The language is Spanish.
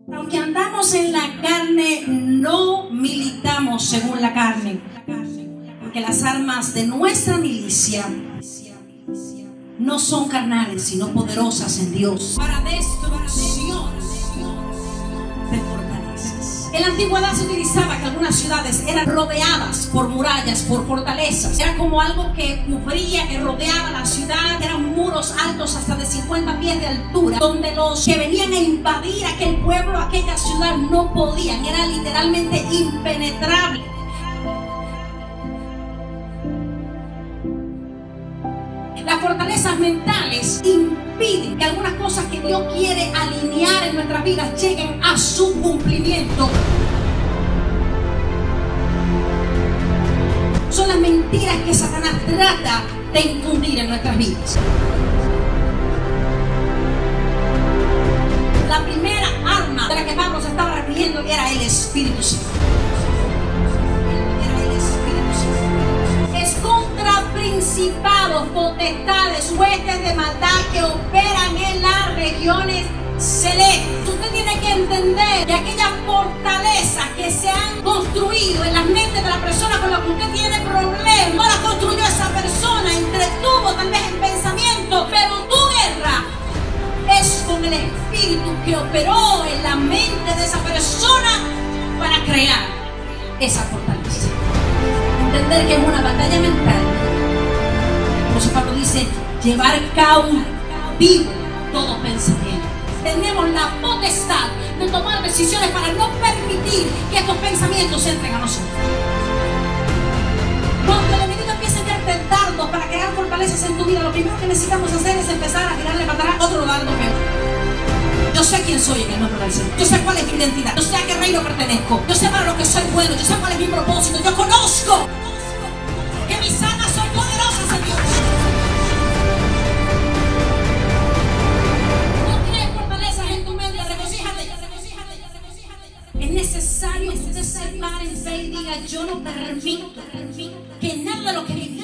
Aunque andamos en la carne, no militamos según la carne, porque las armas de nuestra milicia no son carnales, sino poderosas en Dios para destrucción de fortalezas. En la antigüedad se utilizaba que algunas ciudades eran rodeadas por murallas, por fortalezas. Era como algo que cubría, que rodeaba la ciudad. Eran muros altos hasta de 50 pies de altura, donde los que venían a invadir aquel pueblo, aquella ciudad, no podían. Era literalmente impenetrable. Las fortalezas mentales impiden que algunas cosas que Dios quiere alinear en nuestras vidas lleguen a su cumplimiento. Son las mentiras que Satanás trata de infundir en nuestras vidas. La primera arma de la que Pablo se estaba refiriendo era el Espíritu Santo. Es contra principados, potestades, huestes de maldad que operan en las regiones celestes. Usted tiene que entender que aquellas fortalezas que se han construido en las mentes de la persona con la que usted tiene problemas, no las construyó esa persona, entretuvo tal vez en pensamiento, pero tu guerra es con el espíritu que operó en la mente de esa persona para crear esa fortaleza. Entender que es una batalla mental. Por eso Pablo dice, llevar cautivo todo pensamiento. Tenemos la potestad de tomar decisiones para no permitir que estos pensamientos entren a nosotros. Cuando el enemigo empieza a tirarte dardos para crear fortalezas en tu vida, lo primero que necesitamos hacer es empezar a tirarle para atrás otro dardo peor. Yo sé quién soy en el nombre del Señor. Yo sé cuál es mi identidad. Yo sé a qué reino pertenezco. Yo sé para lo que soy bueno. Yo sé cuál es mi propósito. Yo conozco que mis armas son poderosas en Dios. No tienes fortalezas en tu mente. Regocíjate. Es necesario que usted se pare en fe y diga, yo no permito que nada de lo que mi